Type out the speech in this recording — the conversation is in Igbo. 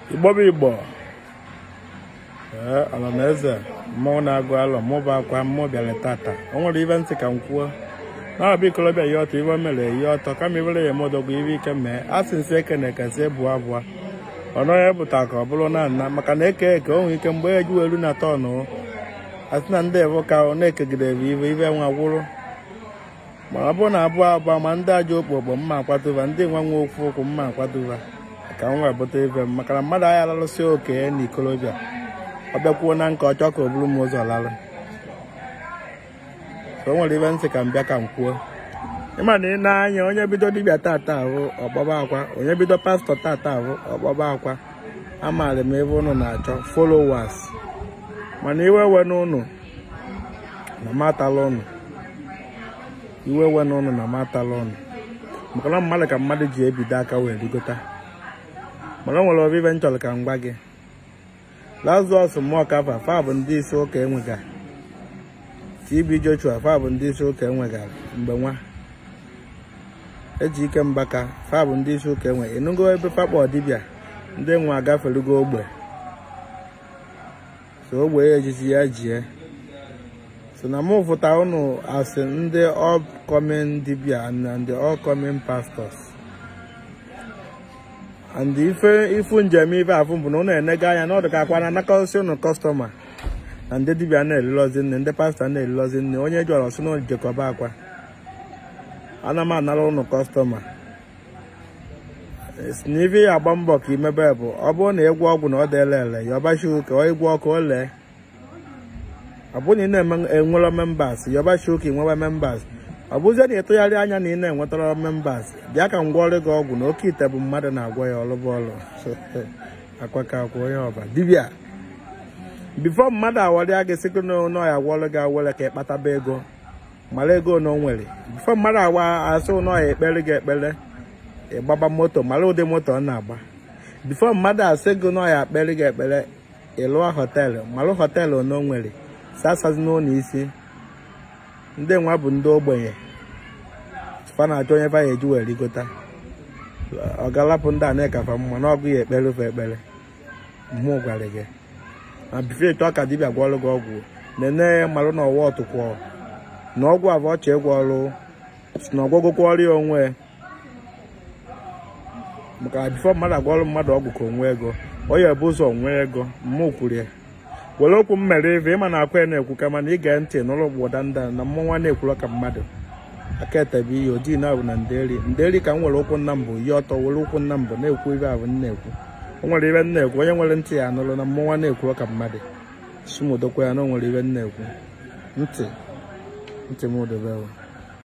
Igbo ala na eze mmụọ na-agụ alọ mụba akwa mmụọ bịara tata o nwere ibe ntị ka m kwuo na ọbụ ikolobịa ya ọtọ ibe mere ya ọtọ kama ibere ya modogwu ibe ike mee a sị nsị eke na-ekesi ebu abụọ ọnụ ya pụta ka ọ bụrụ na nna maka na eke o nwere ike mgbe eju elu na tọnụ asị na ndị evo ka ọ na-ekegide ibe nwa gwụrụ ma ọ bụrụ na abụọ abụọ ma ndị aja okpokpo mma akwatụba ndị nwa nwe okwu okwu mma akwatụba ka m wee bụta ibe m maka na mmadụ anya lalụsị oke na ikolobịa ọ bịakwuo na nke ọchọ ka o buru m ụzọ lalụ o nwere ibe ntị ka m bịa ka m kwuo ịma na ị na-anya onye bido dibịa tata ahụ ọgbaba akwa onye bido pastọ tata ahụ ọgbaba akwa amaara m ebe ụnụ na-achọ followers mana iwe we n'ụnụ na matala ụnụ iwe we n'ụnụ na matala ụnụ maka na mmadụ ka mmadụ ji ebido aka wee rigota mana o nwere obibe m chọrọ ka m gwa gị Lazarus Mọkafa fa bụ ndị isi ụka enwega TB Joshua fa bụ ndị isi ụka enwegara mgbe nwa eji ike mbaka fa bụ ndị isi ụka enwe ịnụgo ebe fakpọ dibịa ndị nwe agaferugo ogbe so ogbe ya ejiji ya jie so na mụ fụta ụnụ asị ndị upcoming dibịa and the upcoming pastors and ifu njem ibe afụ mbụ na ụnụ enega anya na ọ dịka akwa na anakọsị ụnụ kọstọma na ndị dibịa na-elilozi nne ndị pastọ na-elilozi nne onye jụrụ ọsụ na jekọba akwa ana m anara ụnụ kọstọma na ibe ya agba mbọ ka imebe bụ ọ bụrụ na ịgwọ ọgwụ na ọ dịela ele ya ọbachi ụka ọ ịgwọ ọkụ o lee ọ bụrụ na ị na-enwere membas ya ọbachi ụka inwewe membas ọ bụzie na ịtụgharị anya na ị na-enwetara membas bịa ka m gwọrị gị ọgwụ na oke ite bụ mmadụ na-agwọ ya ọlụbụ ọlụ akwa ka akwa onye ọba dibịa bifo mmadụ awarịa gị sịkụ na ya gwọrọ gị awere ka ịkpataba ego mara ego na o nwere bifo mmadụ awa asị ụnọ ya ekpere gị ekpere ịgbaba moto mara ụdị moto ọ na-agba bifo mmadụ asị gị na ya ekpere gị ekpere ịlụọ họteelụ mara họteelụ na o nwere sasazi n'ụlọ isi ndị nwa bụ ndị ogbenye fa na-achọ onye fa ya eji were rigota ọ galapụ ndị a na-ekafa mma na ọgụ ya ekpere ofe ekpere mmụọ gwara gị na bifo ịchọ ka dibịa gwọrụ gị ọgwụ na-ene marụ na ọwa ọtụkwọ na ọgwụ abụ ọcha ịgwọ ọrụ si na ọgwọgwụkwa ọrụ ya onwe maka bifo mmadụ agwọrụ mmadụ ọgwụ ka onwe ego onye bụ ụzọ onwe ego mmụọ kwuru ya were okwu m mere ebe ịma na akwa ya na-ekwu ka mana ige ntị n'ụlọ gbọda ndị na mmụnwa na-ekwuru ka mmadụ aka etebe ihe ojii na abụ na nderi ka m nwere okwu nna mbụ ihe ọtọ were okwu nna mbụ na-ekwu ibe abụ na-ekwu o nwere ibe na-ekwu onye nwere ntị ya anụrụ na mmụnwa na-ekwuru ka mmadụ sumodokwa ya na o nwere ibe na-ekwu ntị m dobewa